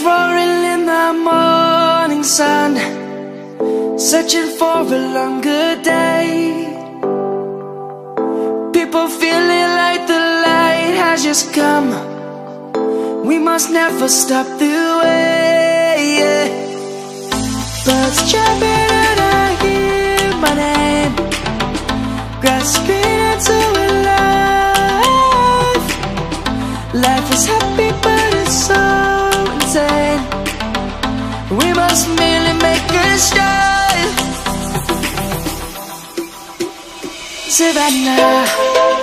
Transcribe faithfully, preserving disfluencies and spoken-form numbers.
roaring in the morning sun, searching for a longer day. People feeling like the light has just come. We must never stop the way, yeah. Birds chirping and I hear my name, grasping into a life. Life is happy but it's so insane. We must merely make a start. Savannah,